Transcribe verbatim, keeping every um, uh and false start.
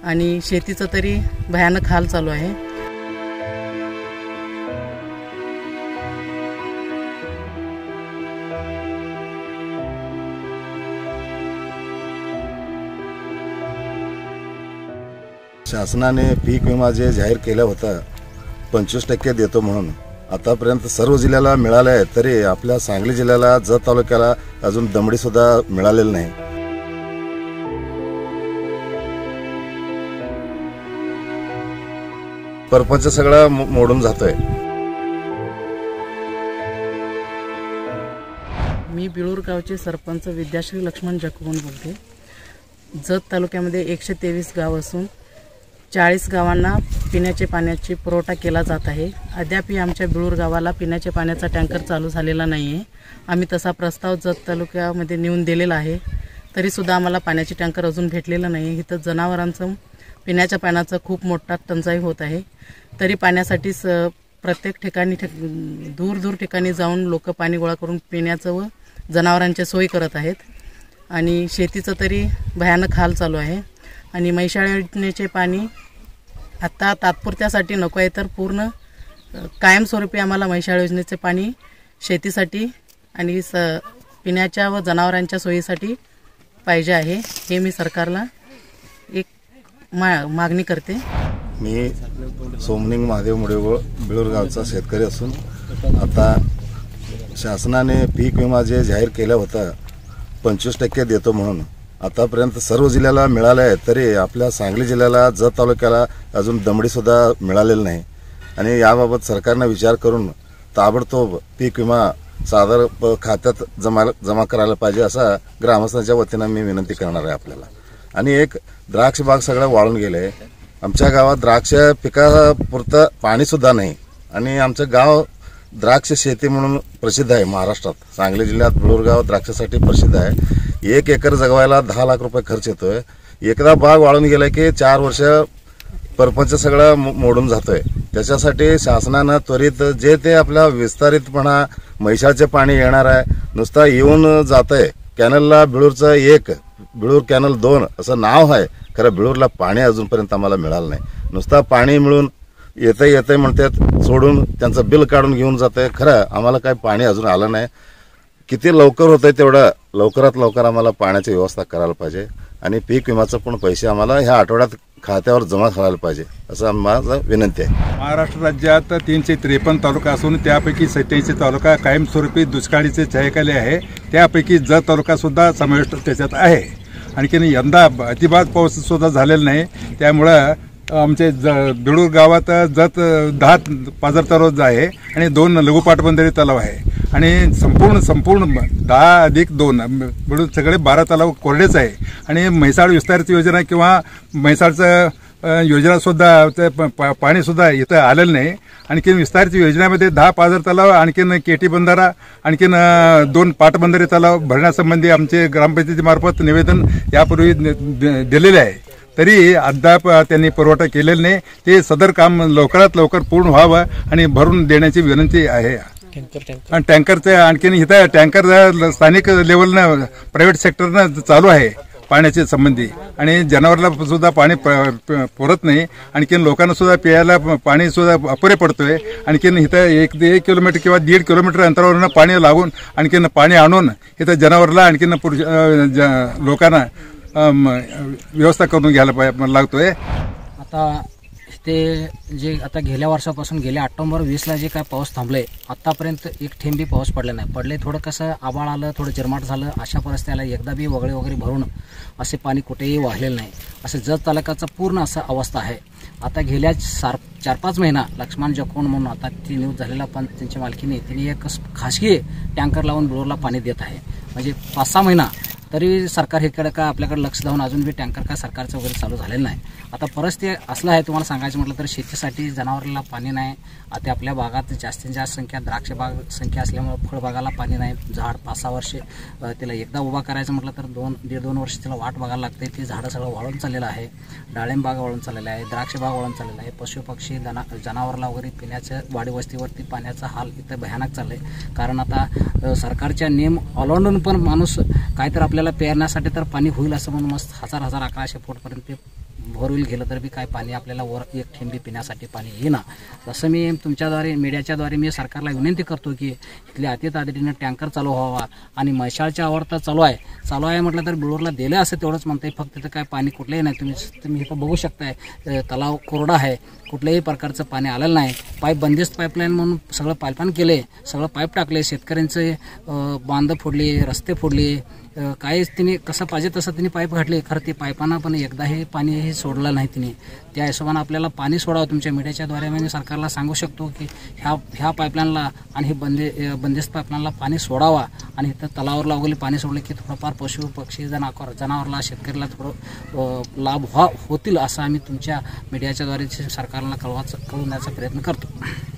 आणि शेतीचं तरी भयानक हाल चालू आहे। शासनाने पीक विमा जे जाहीर केला होता पंचवीस टक्के देतो म्हणून आतापर्यंत सर्व जिल्ह्याला मिळाले आहे, तरी आपल्या सांगली जिल्ह्याला जत तालुक्याला अजून दमडी सुद्धा मिळालेली नाही। परपंच सगळा मोडून जातोय। मी बिळूर गावचे सरपंच विद्याश्री लक्ष्मण जगमोहन बोलते। जत तालुक्यामध्ये एकशे तेवीस गाव असून चाळीस गावांना पिण्याचे पाण्याची पुरवठा केला जात आहे। अद्यापही आमच्या बिळूर गावाला पिण्याच्या पाण्याचा टँकर चालू झालेला नाही आहे। आम्ही तसा प्रस्ताव जत तालुक्यामध्ये नेऊन दिलेला आहे, तरीसुद्धा आम्हाला पाण्याचे टँकर अजून भेटलेलं नाही। इथं जनावरांचं पिण्याच्या पाण्याचं खूप मोठा टंचाई होत आहे, तरी पाण्यासाठी स प्रत्येक ठिकाणी दूर दूर ठिकाणी जाऊन लोक पाणी गोळा करून पिण्याचं व जनावरांच्या सोयी करत आहेत। आणि शेतीचं तरी भयानक हाल चालू आहे। आणि म्हैसाळ योजनेचे पाणी आता तात्पुरत्यासाठी नको आहे, तर पूर्ण कायमस्वरूपी आम्हाला म्हैसाळ योजनेचे पाणी शेतीसाठी आणि स पिण्याच्या व जनावरांच्या सोयीसाठी पाहिजे आहे। हे मी सरकारला एक मा मागणी करते। मी सोमनिंग महादेव मुडेगोळ बिळूर गावचा शेतकरी असून आता शासनाने पीक विमा जे जाहीर केला होता पंचवीस टक्के देतो म्हणून आतापर्यंत सर्व जिल्ह्याला मिळाले आहे, तरी आपल्या सांगली जिल्ह्याला जत तालुक्याला अजून दमडी सुद्धा मिळालेली नाही। आणि याबाबत सरकारने विचार करून ताबडतोब पीक विमा सादर खात्यात जमा जमा करायला पाहिजे असा ग्रामस्थांच्या वतीनं मी विनंती करणार आहे आपल्याला। आणि एक द्राक्ष बाग सगळं वाळून गेले, आमच्या गावात द्राक्ष पिकापुरतं पाणी सुद्धा नाही आणि आमचं गाव द्राक्ष शेती म्हणून प्रसिद्ध आहे महाराष्ट्रात। सांगली जिल्ह्यात बिळूर गाव द्राक्षासाठी प्रसिद्ध आहे। एक एकर जगवायला दहा लाख रुपये खर्च येतोय। एकदा बाग वाळून गेला की चार वर्ष परपंच सगळं मोडून जातोय। त्याच्यासाठी शासनानं त्वरित जे ते आपल्या विस्तारितपणा म्हैसाळचे पाणी येणार आहे, नुसता येऊन जात आहे। कॅनलला बिळूरचं एक, बिळूर कॅनल दोन असं नाव आहे, खरं बिळूरला पाणी अजूनपर्यंत आम्हाला मिळालं नाही। नुसता पाणी मिळून येते येते म्हणतात, सोडून त्यांचं बिल काढून घेऊन जाते। खरं आम्हाला काही पाणी अजून आलं नाही। किती लवकर होतंय तेवढं लवकरात लवकर आम्हाला पाण्याची व्यवस्था करायला पाहिजे आणि पीक विम्याचं पण पैसे आम्हाला ह्या आठवड्यात खात्यावर जमा करायला पाहिजे असं माझं विनंती आहे। महाराष्ट्र राज्यात तीनशे त्रेपन्न तालुका असून त्यापैकी सत्याऐंशी तालुका कायमस्वरूपी दुष्काळीचे छायेखाली आहे, त्यापैकी जत तालुका सुद्धा समाविष्ट त्याच्यात आहे। आणखी यंदा अतिबात पाऊस सुद्धा झालेला नाही, त्यामुळं आमचे ज बिळूर गावात जत दहा पाझर तलाव आहे आणि दोन लघु पाटबंधारे तलाव आहे आणि संपूर्ण संपूर्ण दहा अधिक दोन बिळूर सगळे बारा तलाव कोरडेच आहे। आणि म्हैसाळ विस्तारित योजना किंवा म्हैसाळचं योजनासुद्धा ते पाणीसुद्धा इथं आलेलं नाही। आणखीन विस्तारित योजनेमध्ये दहा पाझर तलाव, आणखीन केटी बंधारा, आणखीन दोन पाटबंधारे तलाव भरण्यासंबंधी आमचे ग्रामपंचायतीमार्फत निवेदन यापूर्वी दिलेले आहे, तरी अद्याप त्यांनी पुरवठा केलेला नाही। ते सदर काम लवकरात लवकर पूर्ण व्हावं आणि भरून देण्याची विनंती आहे। टँकरचं आणखीन इथं टँकर स्थानिक लेवलनं प्रायव्हेट सेक्टरनं चालू आहे पाण्याचे संबंधी, आणि जनावराला सुद्धा पाणी पुरत नाही। आणखीन लोकांना सुद्धा प्यायला पाणी सुद्धा अपुरे पडतोय। आणखीन इथं एक एक किलोमीटर किंवा दीड किलोमीटर अंतरावरून पाणी लागून आणखीन पाणी आणून इथं जनावराला आणखीन लोकांना व्यवस्था करून घ्यायला पाहिजे लागतोय। आता ते जे आता गेल्या वर्षापासून गेल्या ऑक्टोबर वीसला जे काय पाऊस थांबले, आतापर्यंत एक थेंबी पाऊस पडला नाही। पडले थोडं कसं आबाळ आलं, थोडं झिरमाट झालं, अशा परिस्थितीला एकदा बी वगळे वगैरे भरून असे पाणी कुठेही वाहिलेलं नाही। असं जत तालुक्याचं पूर्ण असं अवस्था आहे। आता गेल्या चार चार पाच महिना लक्ष्मण जगमोहन म्हणून आता ती न्यूज झालेला, पण त्यांच्या मालकीने तिने एक खासगी टँकर लावून बिळूरला पाणी देत आहे। म्हणजे पाच सहा महिना तरी सरकार हेकडे का आपल्याकडे लक्ष देऊन अजून बी टँकर का सरकारचं वगैरे चालू झालेलं नाही। आता परिस्थिती असलं आहे, तुम्हाला सांगायचं म्हटलं तर शेतीसाठी जनावरांना पाणी नाही। आता आपल्या भागात जास्तीत जास्त संख्या द्राक्ष बाग संख्या असल्यामुळे फळबागाला पाणी नाही। झाड पाच सहा वर्षे त्याला एकदा उभा करायचं म्हटलं तर दोन दीड दोन वर्ष त्याला वाट बघायला लागते। ते झाडं सगळं वाळून चाललेलं आहे, डाळिंब बाग वाळून चाललेला आहे, द्राक्ष बाग वाळून चाललेला आहे। पशु पक्षी जना जनावराला वगैरे पिण्याचं वाडी वस्तीवरती पाण्याचा हाल इथं भयानक चाललं आहे। कारण आता सरकारच्या नियम ओलांडून पण माणूस काय तर आपल्याला पेरण्यासाठी तर पाणी होईल असं म्हणून मस्त हजार हजार अकराशे फूटपर्यंत ते बोरवेल गेलं तर बी काय पाणी आपल्याला वर एक थेंबी पिण्यासाठी पाणी येईना. तसं मी तुमच्याद्वारे मीडियाच्याद्वारे मी सरकारला विनंती करतो की इथले अति तातडीनं टँकर चालू व्हावा. आणि म्हैसाळच्या आवर तर चालू आहे चालू आहे म्हटलं तर बिळूरला दिलं असं तेवढंच म्हणतंय. फक्त तिथं काय पाणी कुठलंही नाही. तुम्ही तुम्ही इथं बघू शकताय तलाव कोरडा आहे, कुठल्याही प्रकारचं पाणी आलेलं नाही. पाईप बंदिस्त पाईपलाईन म्हणून सगळं पाईपलाईन केले, सगळं पाईप टाकले, शेतकऱ्यांचे बांध फोडले, रस्ते फोडले, काहीच तिने कसं पाहिजे तसं तिने पाईप घातले. खरं ते पाईपांना पण एकदाही पाणी हे सोडलं नाही तिने. त्या हिशोबानं आपल्याला पाणी सोडावं. तुमच्या मीडियाच्याद्वारे मी सरकारला सांगू शकतो की ह्या ह्या पाईपलाईनला आणि हे बंदे बंदिस्त पाईपलाईनला पाणी सोडावा. आणि इथं तलावावरला वगैरे पाणी सोडलं की थोडंफार पशु पक्षी जनावर जनावरला शेतकऱ्याला थोडं लाभ व्हा होतील असं आम्ही तुमच्या मीडियाच्याद्वारे सरकारला कळवायचा कळवण्याचा प्रयत्न करतो.